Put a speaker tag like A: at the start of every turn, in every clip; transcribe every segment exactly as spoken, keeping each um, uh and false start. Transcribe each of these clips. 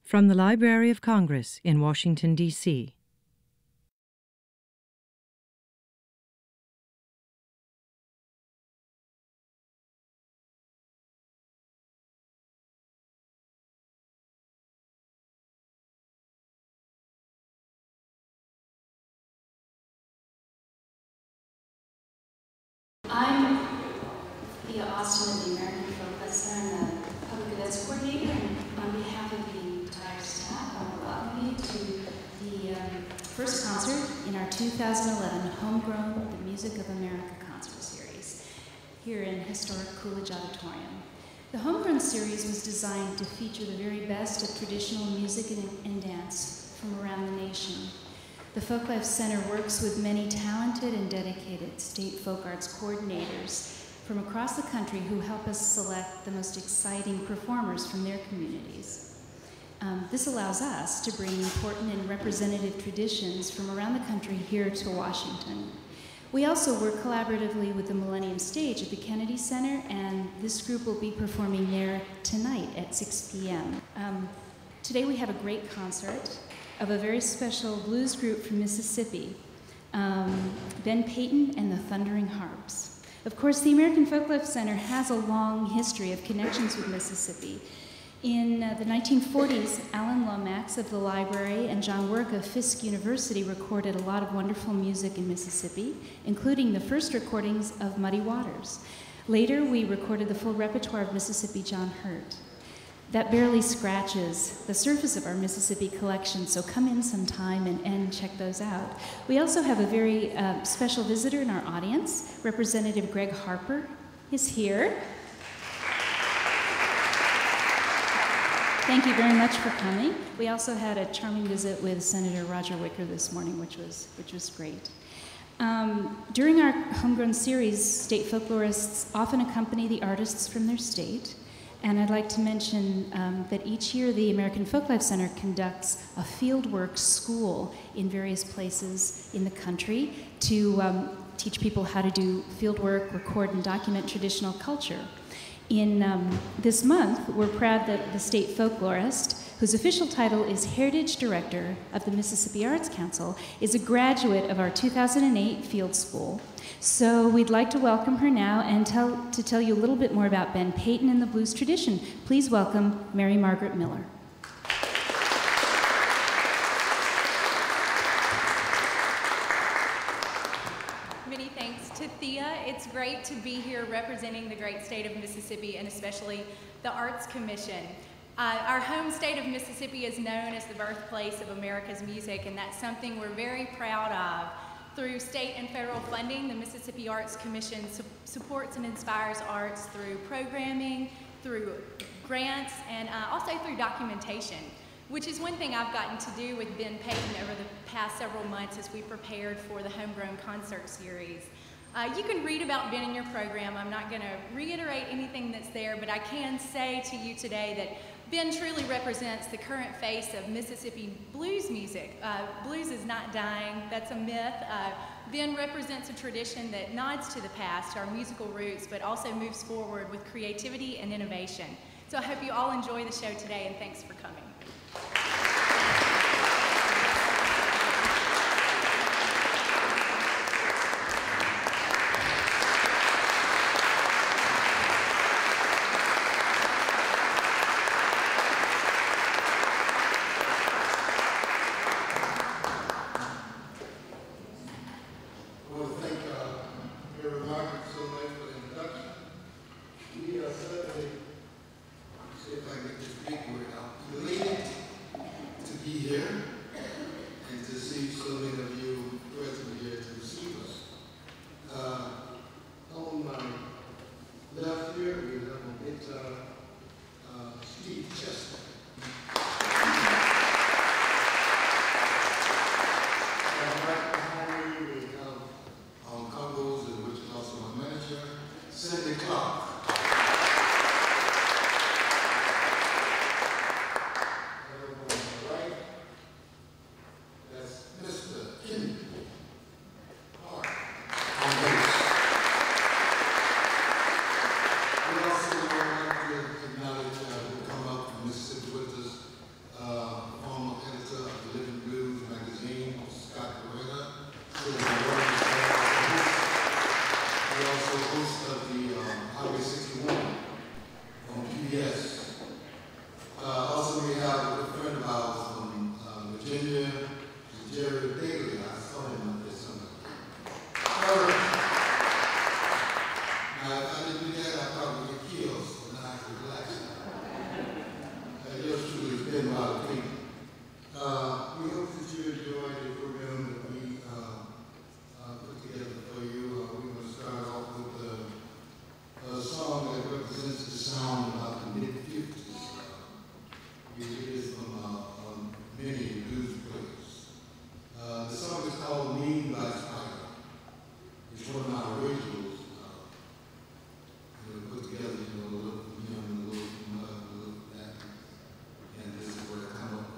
A: From the Library of Congress in Washington, D C
B: I'm Thea Austin of the American Folk Center and the Public Events Coordinator, and on behalf of the entire staff, I want to welcome you to the um, first concert in our two thousand eleven Homegrown The Music of America concert series here in historic Coolidge Auditorium. The Homegrown series was designed to feature the very best of traditional music and, and dance from around the nation. The Folklife Center works with many talented and dedicated state folk arts coordinators from across the country who help us select the most exciting performers from their communities. Um, this allows us to bring important and representative traditions from around the country here to Washington. We also work collaboratively with the Millennium Stage at the Kennedy Center, and this group will be performing there tonight at six p m Um, today we have a great concert of a very special blues group from Mississippi, um, Ben Payton and the Thundering Harps. Of course, the American Folklife Center has a long history of connections with Mississippi. In uh, the nineteen forties, Alan Lomax of the library and John Work of Fisk University recorded a lot of wonderful music in Mississippi, including the first recordings of Muddy Waters. Later, we recorded the full repertoire of Mississippi John Hurt. That barely scratches the surface of our Mississippi collection, so come in sometime and, and check those out. We also have a very uh, special visitor in our audience. Representative Greg Harper is here. Thank you very much for coming. We also had a charming visit with Senator Roger Wicker this morning, which was, which was great. Um, during our Homegrown series, state folklorists often accompany the artists from their state. And I'd like to mention um, that each year the American Folklife Center conducts a fieldwork school in various places in the country to um, teach people how to do fieldwork, record, and document traditional culture. In um, this month, we're proud that the state folklorist, whose official title is Heritage Director of the Mississippi Arts Council, is a graduate of our two thousand eight field school. So we'd like to welcome her now and tell, to tell you a little bit more about Ben Payton and the blues tradition. Please welcome Mary Margaret Miller.
C: Many thanks to Thea. It's great to be here representing the great state of Mississippi and especially the Arts Commission. Uh, our home state of Mississippi is known as the birthplace of America's music, and that's something we're very proud of. Through state and federal funding, the Mississippi Arts Commission su supports and inspires arts through programming, through grants, and uh, also through documentation, which is one thing I've gotten to do with Ben Payton over the past several months as we prepared for the Homegrown Concert Series. Uh, you can read about Ben in your program. I'm not going to reiterate anything that's there, but I can say to you today that Ben truly represents the current face of Mississippi blues music. Uh, blues is not dying, that's a myth. Uh, Ben represents a tradition that nods to the past, to our musical roots, but also moves forward with creativity and innovation. So I hope you all enjoy the show today, and thanks for coming.
D: Cyndi Clark. about Payton. Uh, we hope that you enjoy the program that we uh, uh, put together for you. Uh, we're going to start off with uh, a song that represents the sound about the mid fifties. Uh, it is from uh, um, many blues players. Uh, the song is called Mean by Spider. It's one of my originals. Uh, you know, put together, you know, a little, you know, a little, uh, a little that, and this is where it comes up.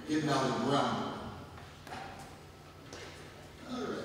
D: getting out of the ground. All right.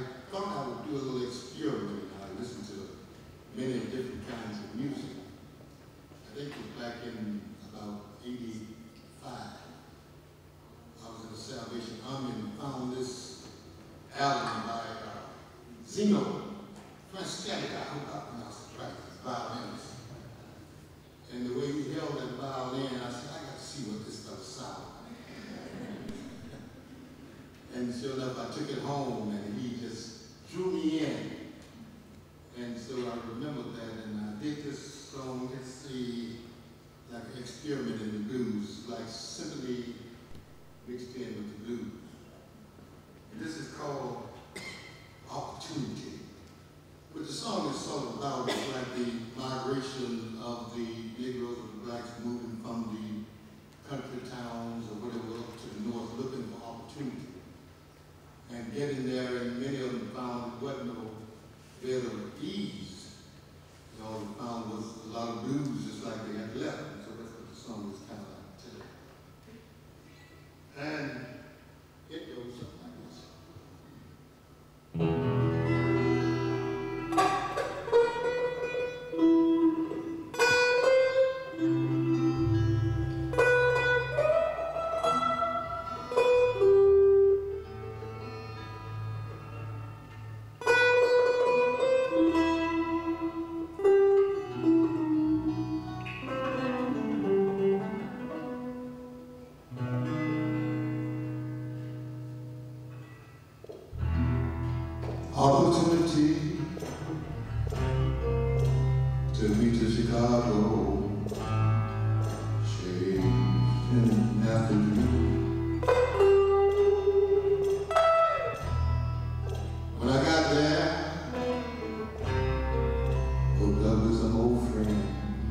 D: thought I would do a little experiment. I listened to many different kinds of music. I think it was back in about eighty-five. I was in the Salvation Army and found this album by uh, Zeno Francescatti. I hope I pronounced it right, his violinist. And the way he held that violin, I said, I got to see what this does sound. And sure enough, I took it home and he just drew me in. And so I remembered that and I did this song, let's see, like an experiment in the blues, like symphony mixed in with the blues. And this is called Opportunity. But the song is sort of about like the migration of the Negroes or the blacks moving from the country towns or whatever up to the north looking for opportunity. And getting there, and many of them found it wasn't no bed of ease. All they found was a lot of blues just like they had left. And so that's what the song was kind of like telling. And it goes something like this. Opportunity to meet to Chicago, chasing after you. When I got there, hooked up with some old friend.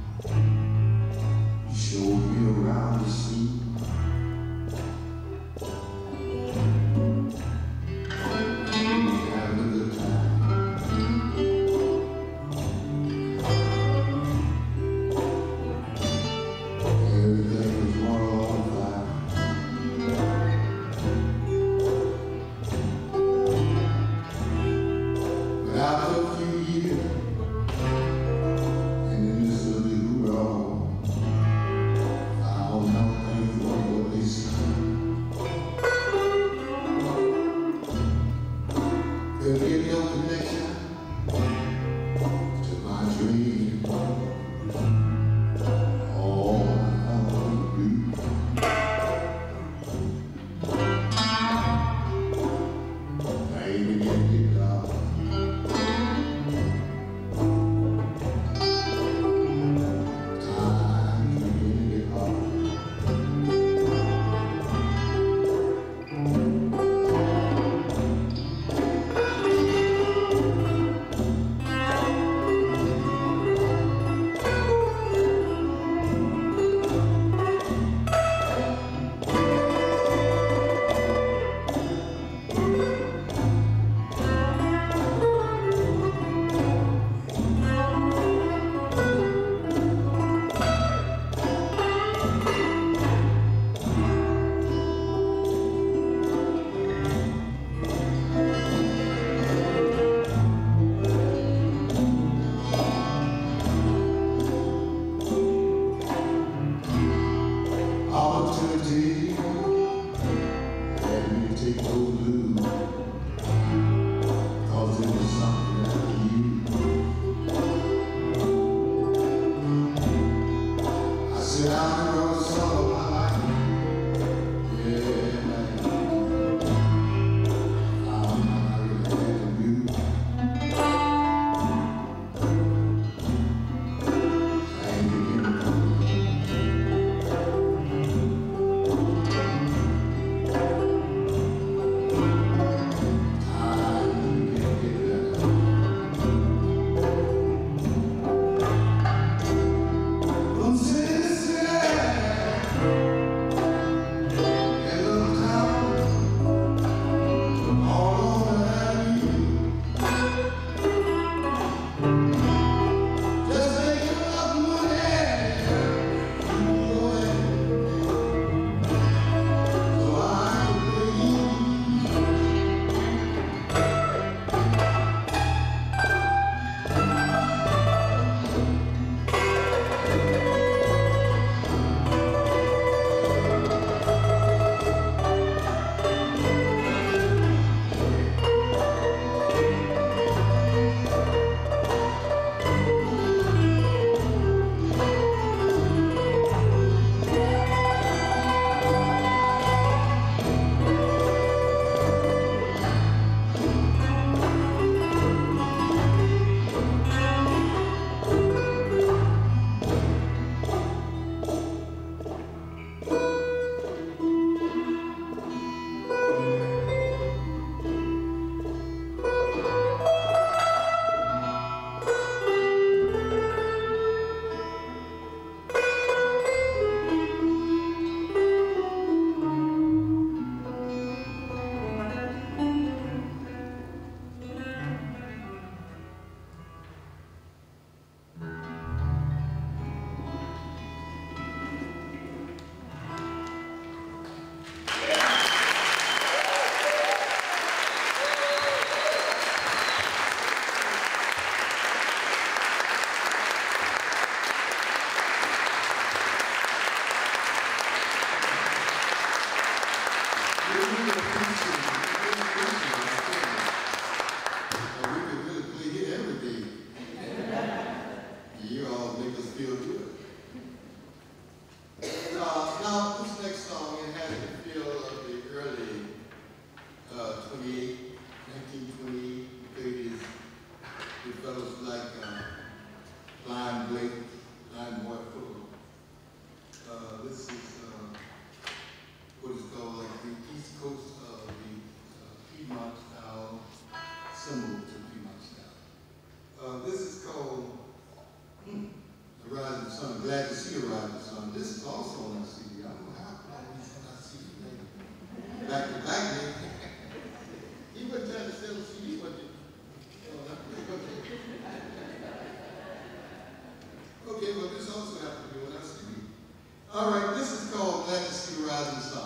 D: He showed me around the scene. move to Fremont style. Uh, this is called hmm, The Rising Sun. Glad to see the Rising Sun. This is also on our C D. I don't know how glad it is on our C D. Back to back then. He wasn't trying to sell a C D, was he? Oh, okay, well, this also happened to be on our C D. All right, this is called Glad to See the Rising Sun.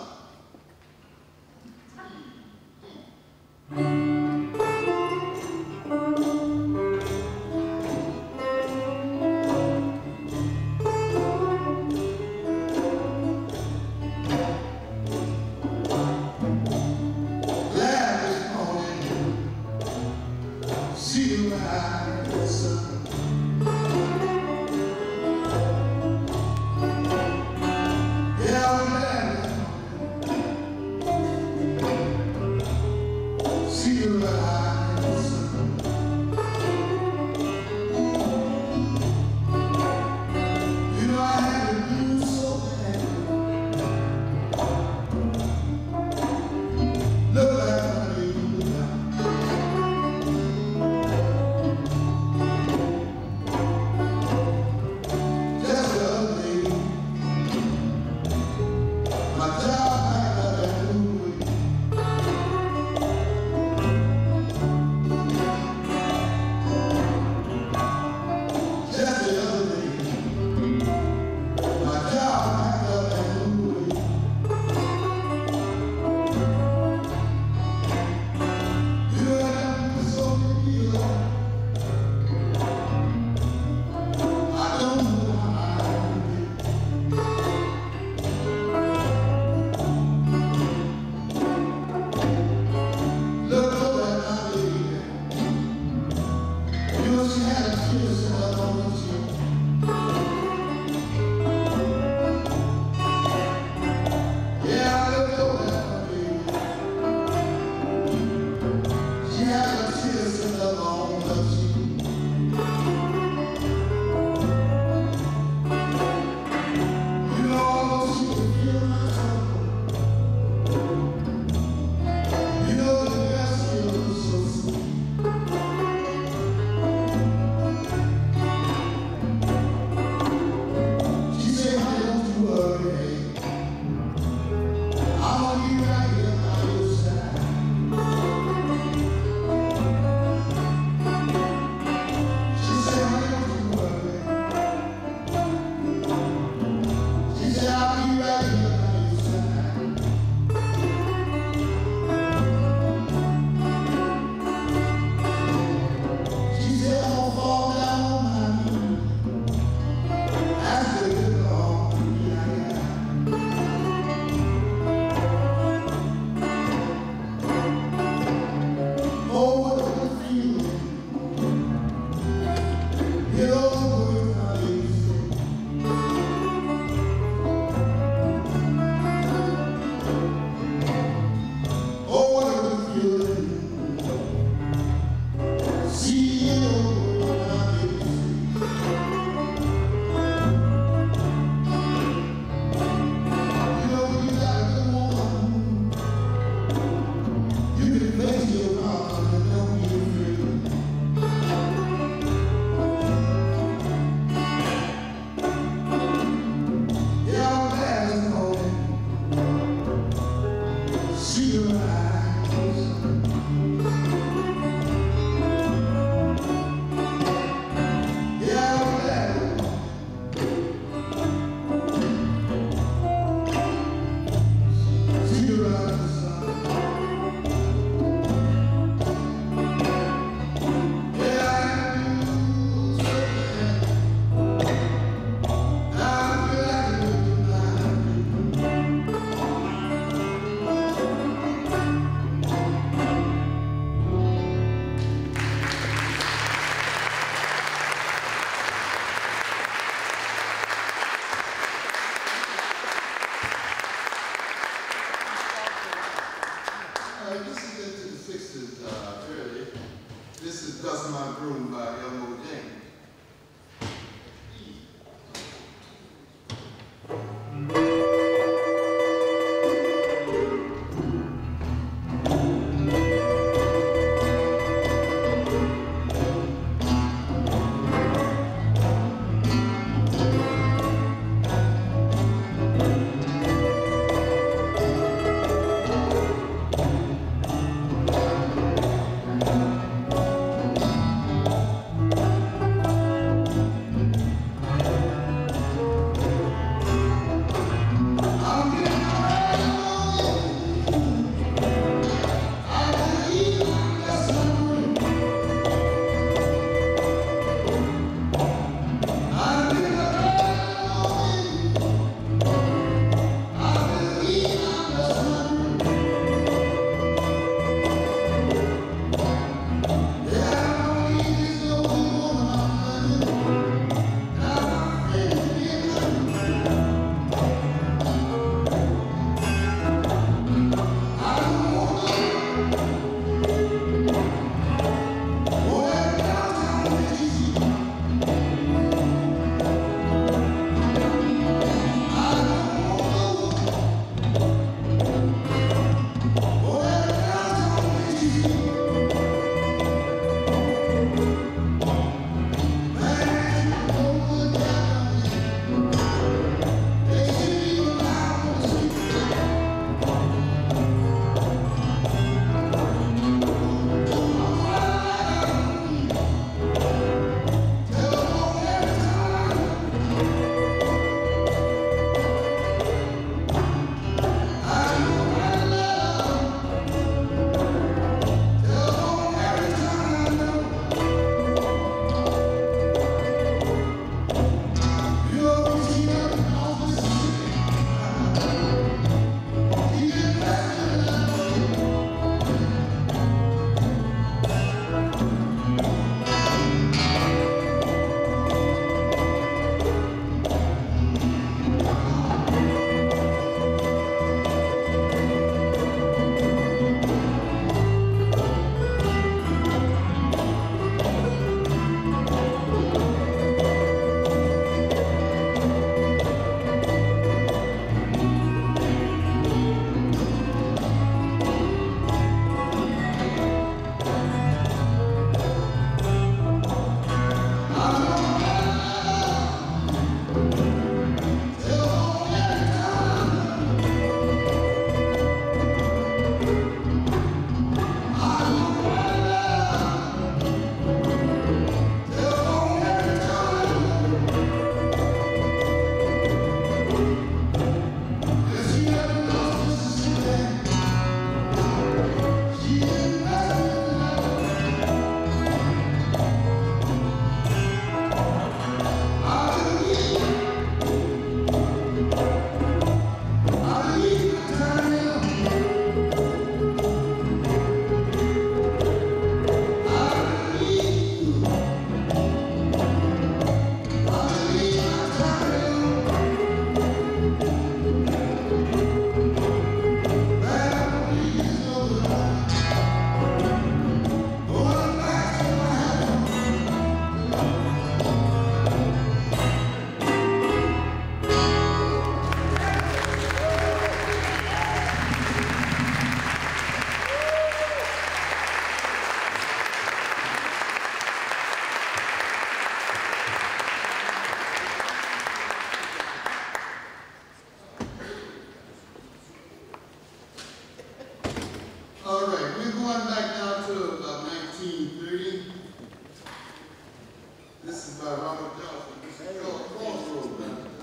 D: is by Mabel Johnson. This is called Crossroads.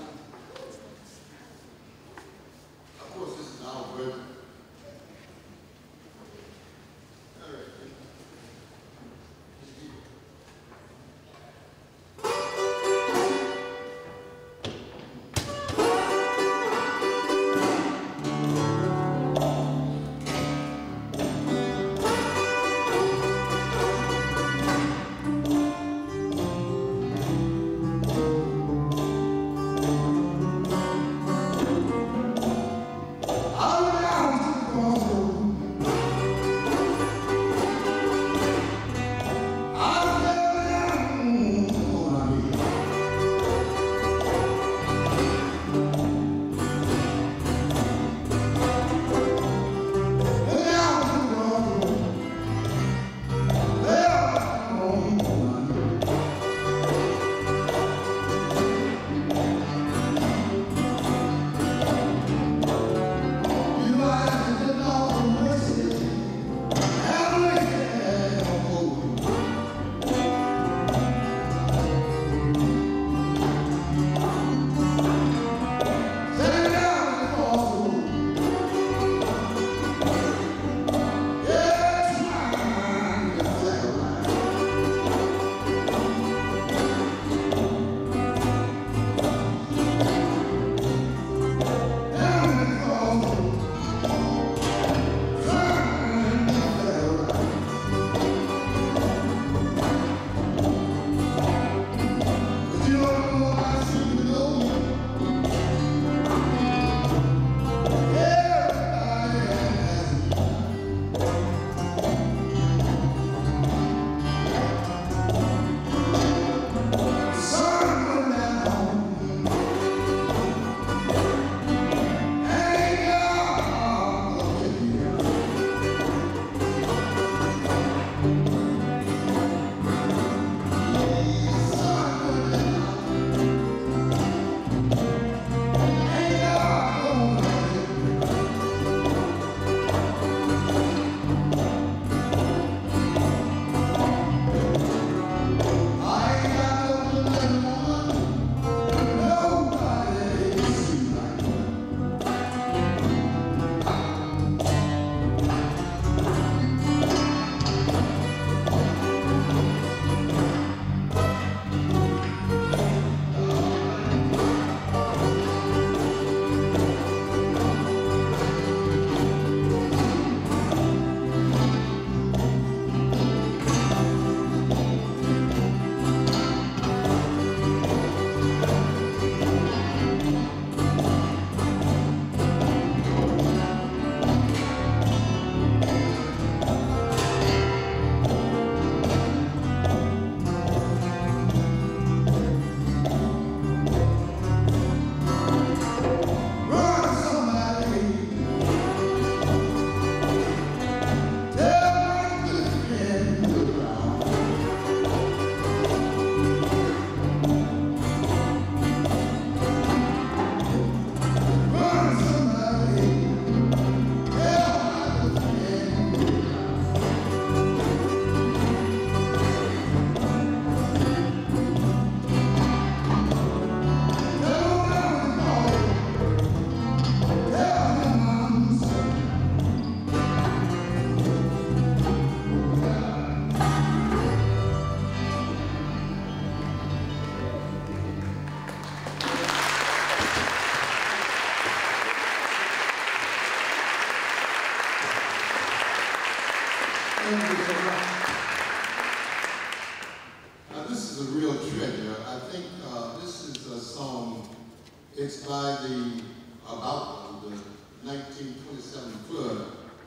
D: Of course, this is our version. All right. Now this is a real treasure. I think uh, this is a song, it's by the, about the nineteen twenty-seven flood.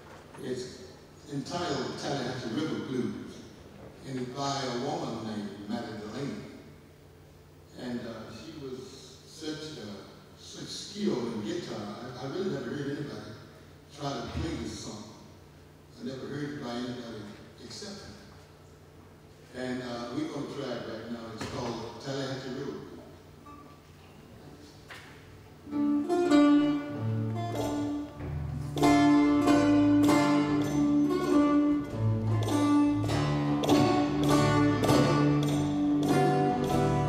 D: It's entitled Tallahatchie River Blues, and it's by a woman named Magdalene. And uh, she was such, uh, such skill in guitar. I, I really never heard anybody try to play this song. I never heard it by anybody except her. And uh, we're going to try it right now. It's called Tallahatchie River.
E: Thank you.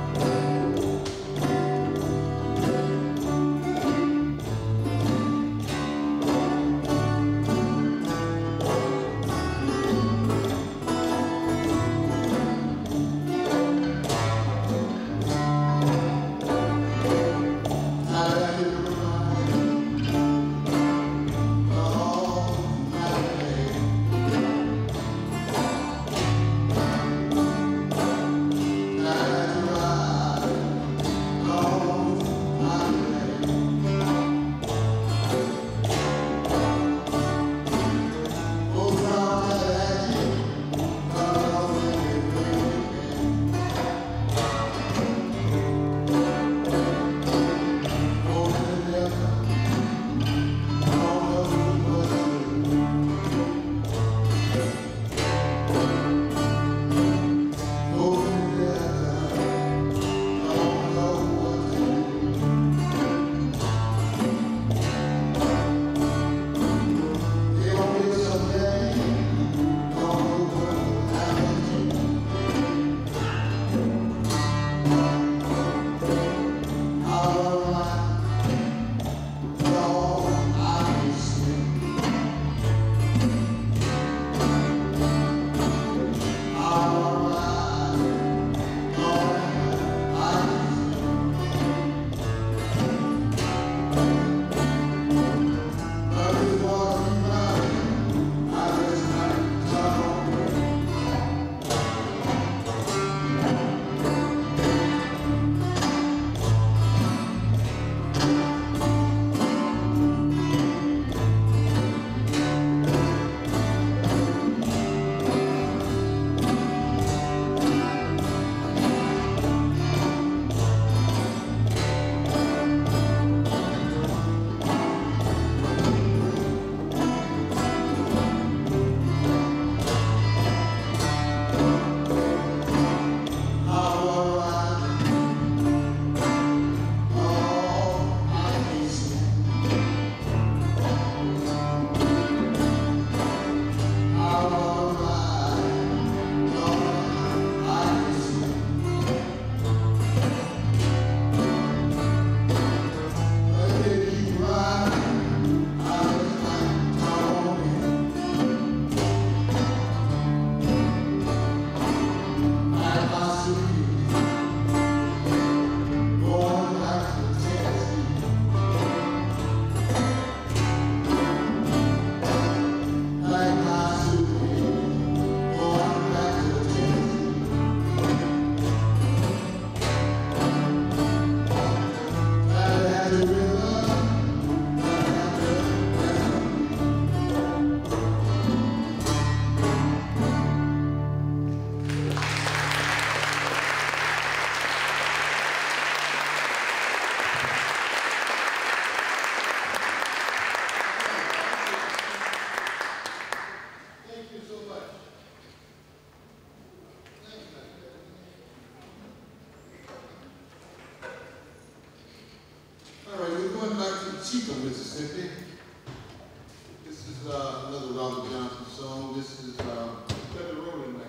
D: Chico, Mississippi. This is uh, another Robert Johnson song. This is uh, Better Rolling Night.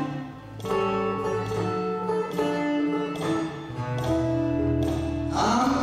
D: I'm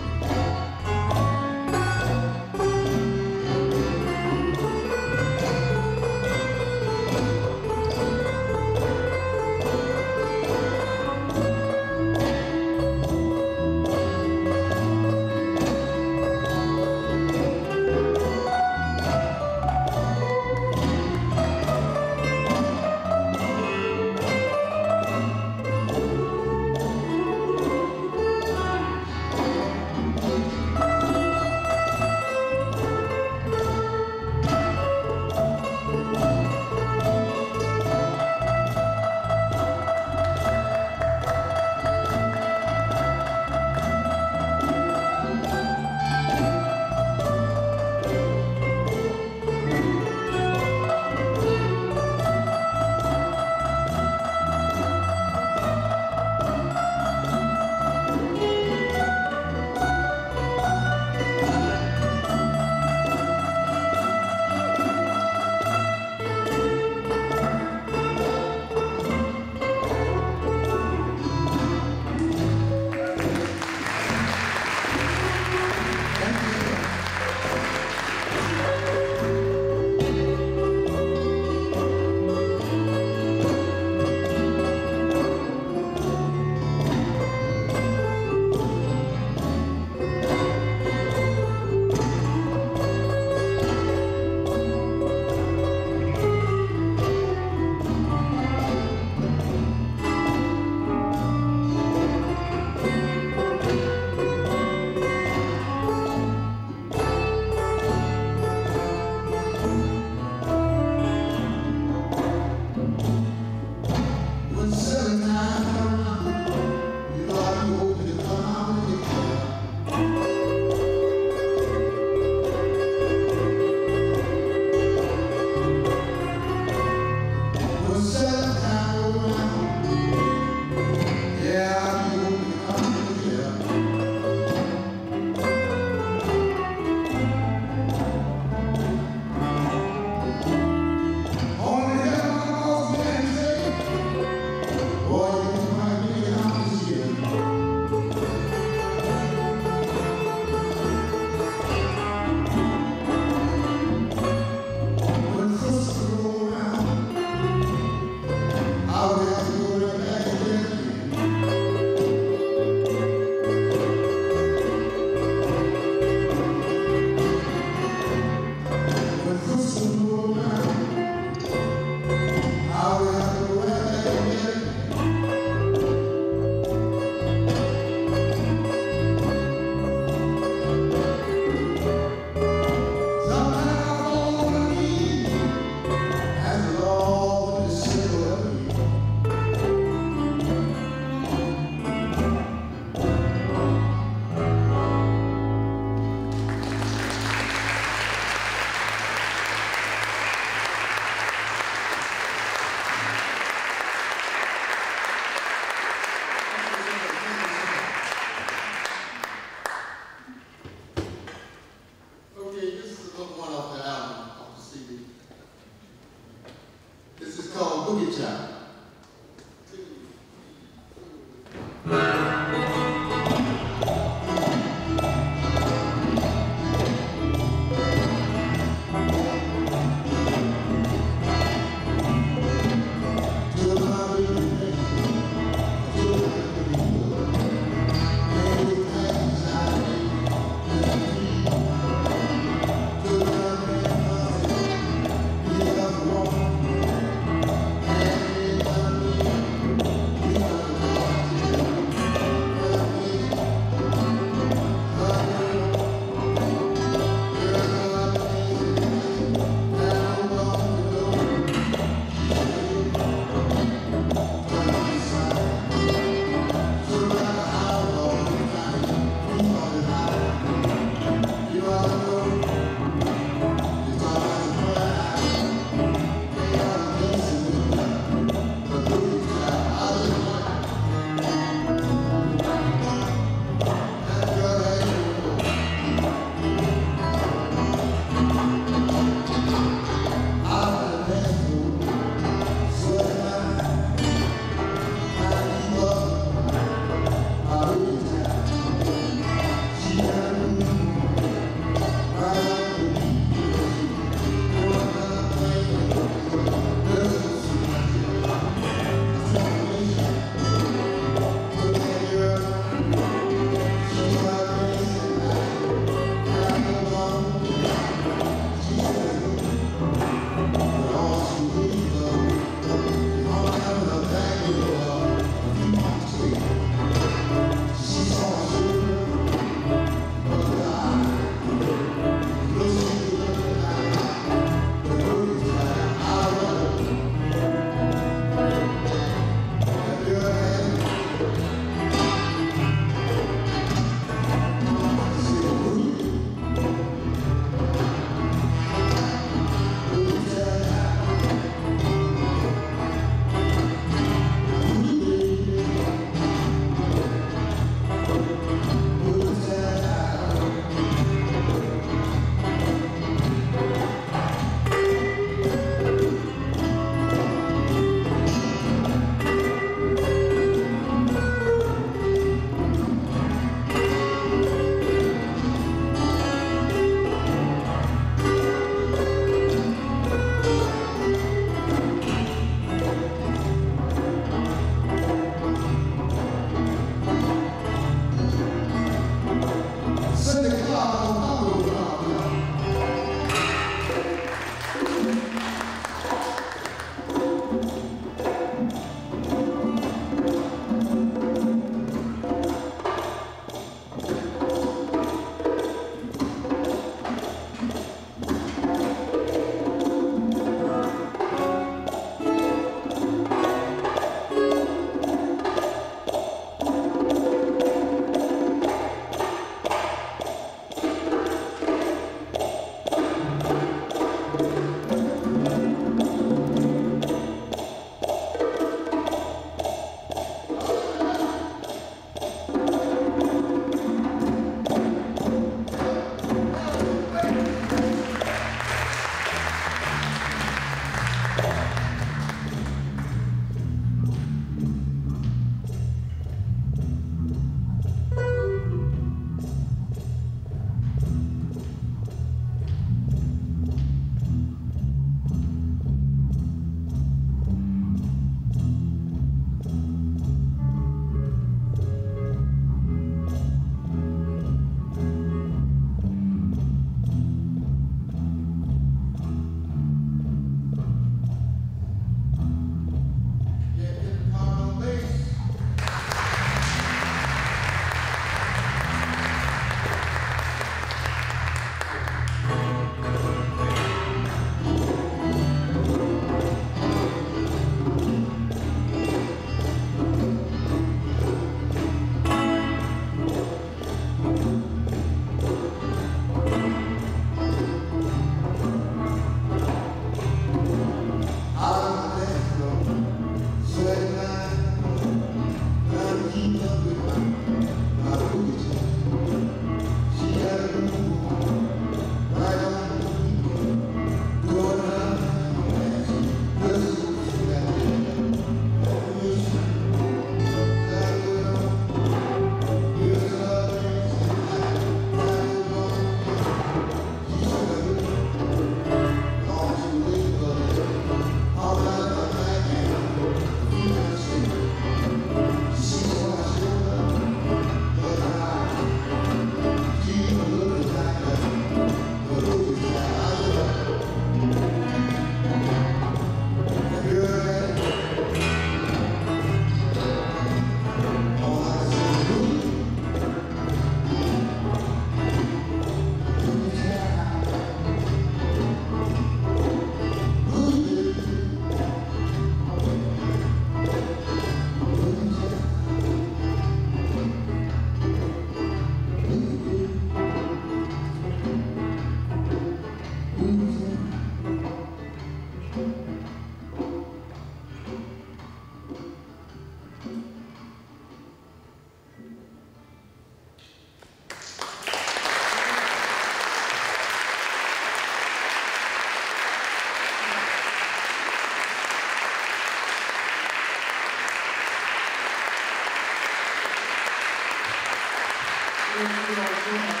D: Thank you all so much.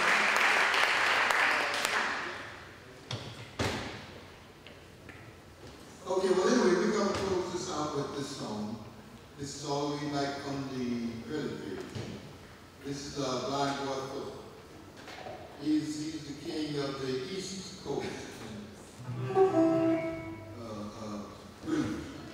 D: Okay, well anyway, we're going to close this out with this song. This is all the way back from the early period. This is uh, Blind Boy Philip. He's, he's the king of the East Coast. Uh, uh, blues.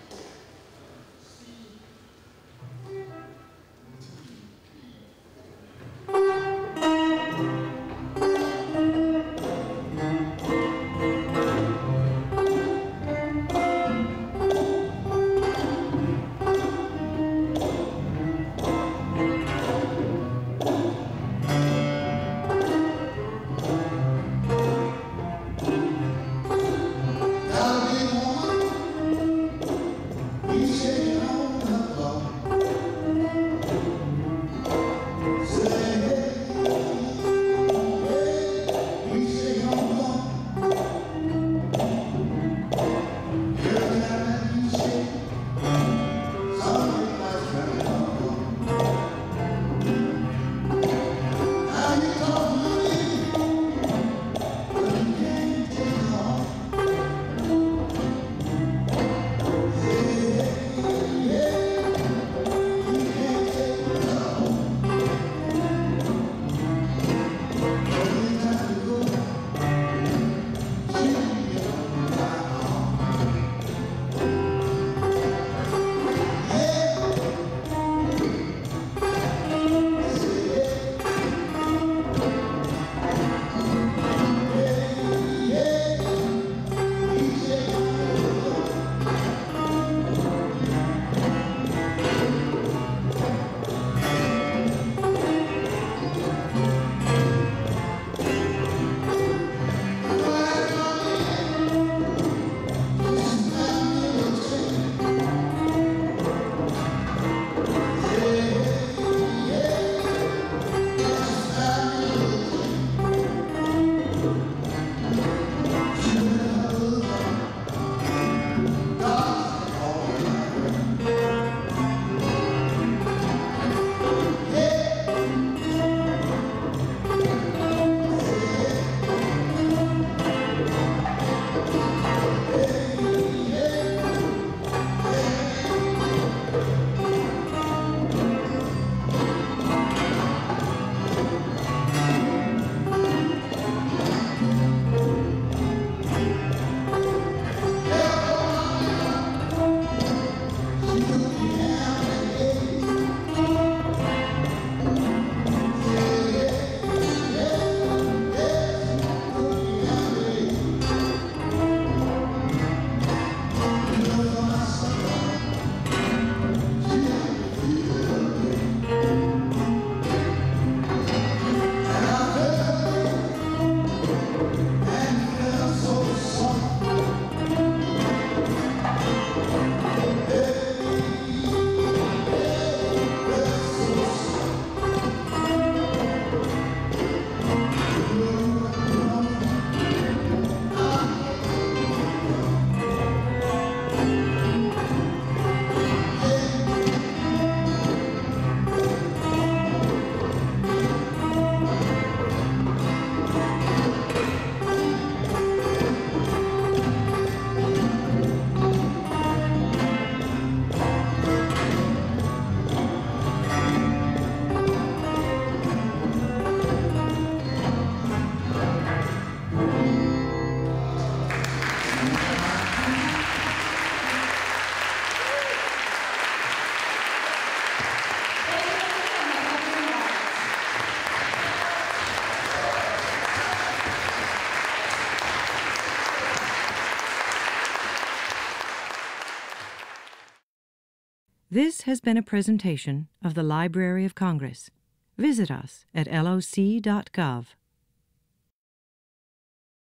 A: This has been a presentation of the Library of Congress. Visit us at L O C dot gov.